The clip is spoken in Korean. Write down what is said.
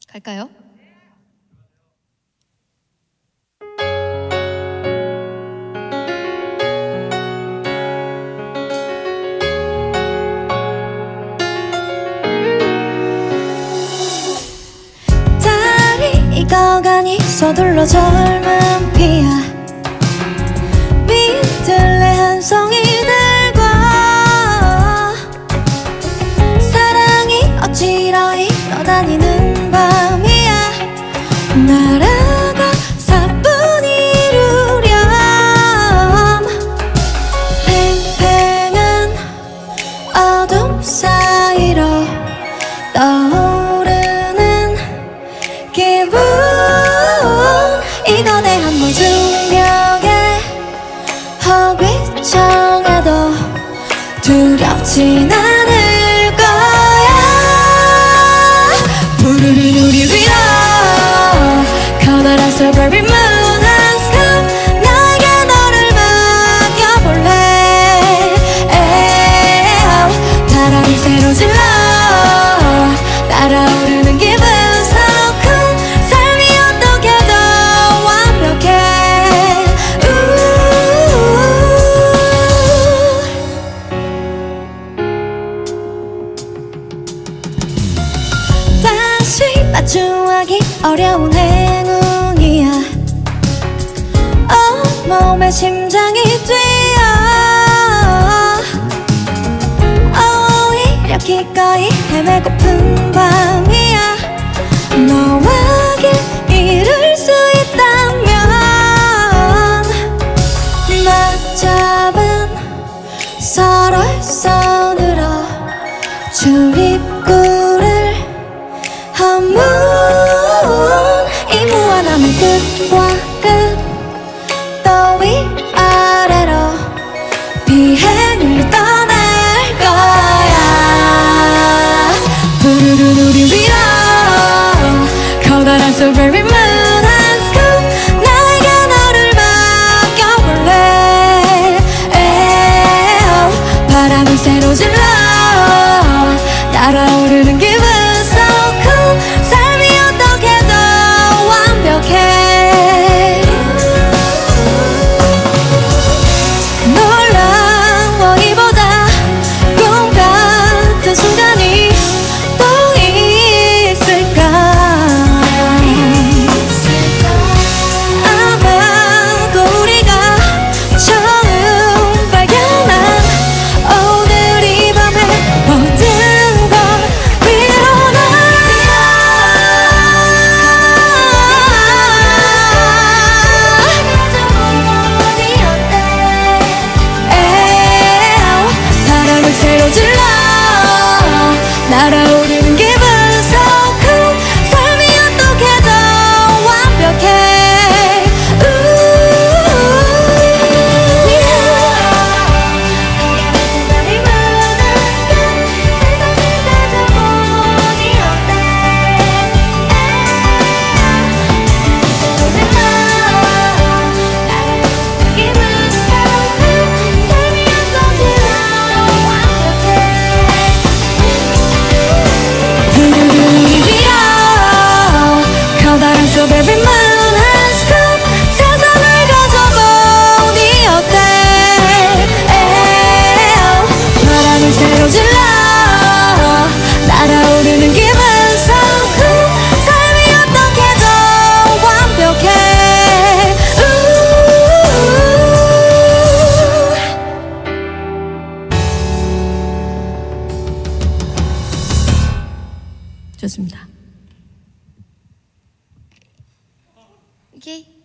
갈까요? 달이 익어가니 서둘러 젊은 피야 민들레 한 송이들과 사랑이 어지러이 떠다니는 밤이야 날아가 사뿐 이루렴 팽팽한 어둠 사이로 떠오르는 기분 이 거대한 무중력에 허귀청해도 두렵진 않을 거야 푸르른 우리 위로 커다란 strawberry moon has come 나에게 너를 맡겨볼래 바람이 새로 질러 날아오르는 기분 so cool 삶이 어떻게도 완벽해 다시 마주하기 어려운 행운이야 온몸에 심장이 뛰어 오히려 기꺼이 헤매고픈 밤이야 너와 길 잃을 수 있다면 맞잡은 서로의 손으로 출입구를 허문 이 무한함의 끝과 끝 또 위아래로 비행을 떠날 거야 푸르른 우리 위로 커다란 strawberry moon has come 나에게 너를 맡겨볼래 바람이 새로 질러 날아오르는 기분 so cool 삶이 어떻게도 완벽해 놀라워이보다 꿈 같은 순간이 또 있을까 아마도 우리가 처음 발견한 오늘 이 밤의 모든 걸 위로나 바람을 새로 질러 날아오르는 기분 so cool 삶이 어떻게도 완벽해 커다란 strawberry moon has come 세상을 가져보니 어때 바람을 새로 질러 날아오르는 기분 so cool 삶이 어떻게도 완벽해 좋습니다. 오케이.